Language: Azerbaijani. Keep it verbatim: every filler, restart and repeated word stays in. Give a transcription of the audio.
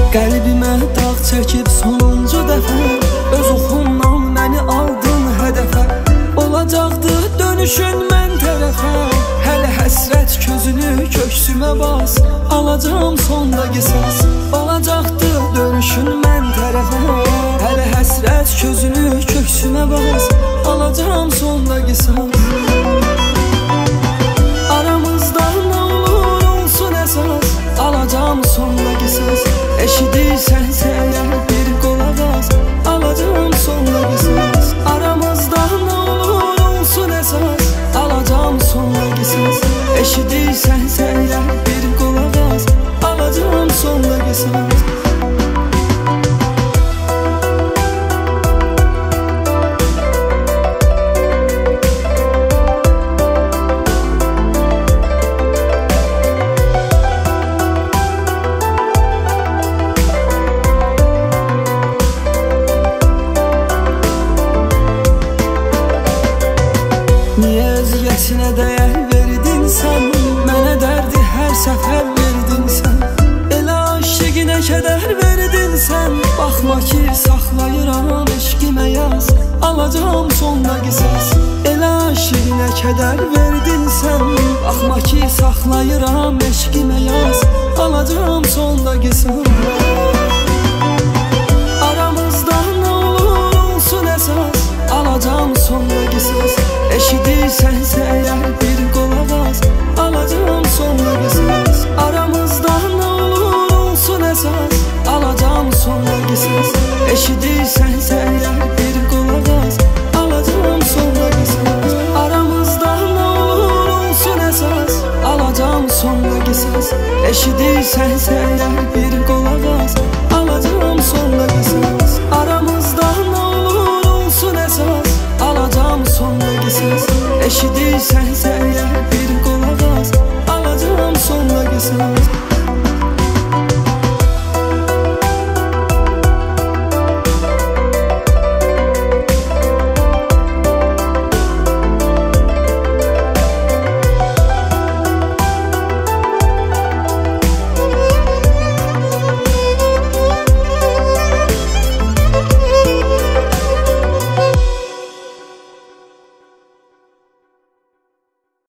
Qəlbimə dağ çəkib sonuncu dəfə, öz oxundan məni aldın hədəfə. Olacaqdı dönüşün mən tərəfə, hələ həsrət közünü köksümə bas, alacağım sonda qisas. Olacaqdı dönüşün mən tərəfə, hələ həsrət közünü köksümə bas, alacağım sonda qisas. Aramızda nə olur olsun əsas, alacağım sonda qisas. Eşidirsənsə əgər bir qolaq as, alacağım sonda qisas. Aramızda nə olur olsun əsas, alacağım sonda qisas. Eşidirsənsə əgər bir qolaq as, alacağım sonda qisas. Niyə özgəsinə dəyər verdin sən, mənə dərdi hər səfər verdin sən. Elə aşiqinə kədər verdin sən, baxma ki saxlayıram eşqimə yaz, alacağım sonda qisas. Elə aşiqinə kədər verdin sən, baxma ki saxlayıram eşqimə yaz, alacağım sonda qisas. Aramızda nə olur olsun əsas, alacağım sonda qisas. Eşidirsənsə əgər bir qolaq as, alacağım sonda qisas. Aramızda nə olur olsun əsas, alacağım sonda qisas. Eşidirsənsə əgər bir qolaq as, alacağım sonda qisas. Aramızda nə olur olsun əsas, alacağım sonda qisas. Eşidirsənsə əgər bir qolaq as, alacağım sonda qisas. Aramızda nə olur olsun əsas, alacağım sonda qisas. Eşidirsənsə əgər bir qolaq as, alacağım sonda qisas.